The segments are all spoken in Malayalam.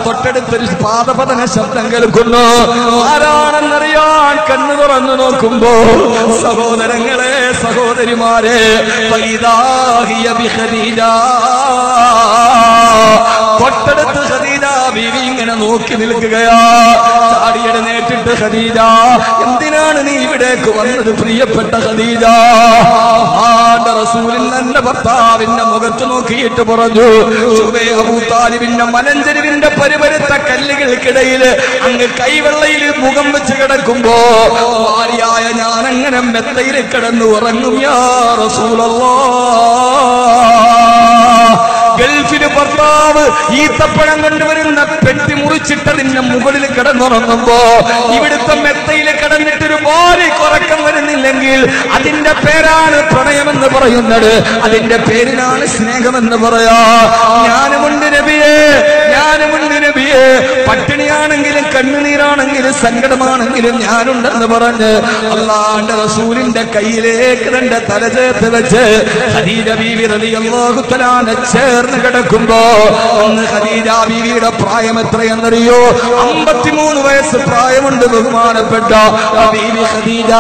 തൊട്ടടുത്തൊരു പാദപതന ശബ്ദം കേൾക്കുന്നു. ആരാണെന്നറിയാൻ കണ്ണു തുറന്നു നോക്കുമ്പോ സഹോദരങ്ങളെ, സഹോദരിമാരെ, തൊട്ടടുത്ത് ഖദീജ ബീവി ഇങ്ങനെ നോക്കി നിൽക്കുകയാ. ചാടിയെഴുന്നേറ്റിട്ട് ഖദീജ, എന്തിനാണ് നീ ഇവിടേക്ക് വന്നത് പ്രിയപ്പെട്ട ഖദീജ? റസൂലിൽ എന്റെ ഭർത്താവിന്റെ മുഖത്ത് നോക്കിയിട്ട് പറഞ്ഞു, അബൂ താലിബിന്റെ മലഞ്ചെരുവിന്റെ പരിപരുത്ത കല്ലുകൾക്കിടയിൽ അങ്ങ് കൈവെള്ളയിൽ മുഖം വെച്ച് കിടക്കുമ്പോ ഭാര്യയായ ഞാൻ അങ്ങനെ മെത്തയിൽ കിടന്നു ഉറങ്ങും യാ റസൂലല്ലാഹ്. ഗൾഫില് ഭർത്താവ് ഈത്തപ്പഴം കൊണ്ടുവരുന്ന പെട്ടി മുറിച്ചിട്ടതിന്റെ മുകളിൽ കിടന്നുറങ്ങുമ്പോ ഇവിടുത്തെ മെത്തയിൽ കിടന്നിട്ടൊരു ഭാര്യ ഉറക്കം വരുന്നില്ലെങ്കിൽ അതിന്റെ പേരാണ് പ്രണയമെന്ന് പറയുന്നത്. അതിന്റെ പേരിലാണ് സ്നേഹമെന്ന് പറയാ. ഞാനുമുണ്ട് നബിയേ, ഞാനുമുണ്ട് നബിയേ. പട്ടിണിയാണെങ്കിലും കണ്ണുനീരാണെങ്കിലും സങ്കടമാണെങ്കിലും ഞാനുണ്ടെന്ന് പറഞ്ഞ് അല്ലാഹുവിന്റെ റസൂലിന്റെ കയ്യിലേക്ക് തന്റെ തല ചേർത്ത് വെച്ച് ഖദീജ ബീവി റളിയല്ലാഹു തആല ചേർന്ന് കിടക്കുമ്പോ അന്ന് ഖദീജ ബീവിയുടെ പ്രായം എത്രയെന്നറിയോ? 53 വയസ്സ് പ്രായമുണ്ട് ബഹുമാനപ്പെട്ട ബീവി ഖദീജ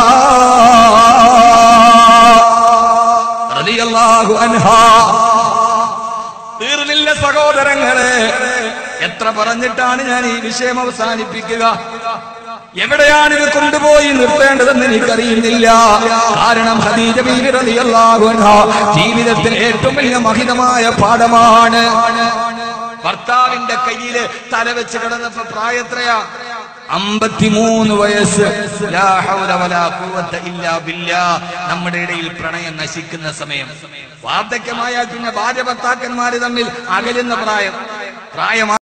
റളിയല്ലാഹു അൻഹാ. തീർന്നില്ല സഹോദരങ്ങളെ, എത്ര പറഞ്ഞിട്ടാണ് ഞാൻ ഈ വിഷയം അവസാനിപ്പിക്കുക? എവിടെയാണ് ഇത് കൊണ്ടുപോയി നിർത്തേണ്ടതെന്ന് എനിക്കറിയുന്നില്ല. കാരണം ഖദീജ ബീവി റളിയല്ലാഹു അൻഹാ ജീവിതത്തിൽ ഏറ്റവും വലിയ മഹിതമായ പാഠമാണ്. ഭർത്താവിന്റെ കയ്യില് തല വെച്ച് കിടന്നപ്പോ പ്രായത്രയാ? 53 വയസ്സ്. ലാ ഹൗല വലാ ഖുവത ഇല്ലാ ബില്ലാഹ്. നമ്മുടെ ഇടയിൽ പ്രണയം നശിക്കുന്ന സമയം. വാർദ്ധക്യമായാൽ പിന്നെ ഭാര്യ ഭർത്താക്കന്മാര് തമ്മിൽ അകലുന്ന പ്രായം.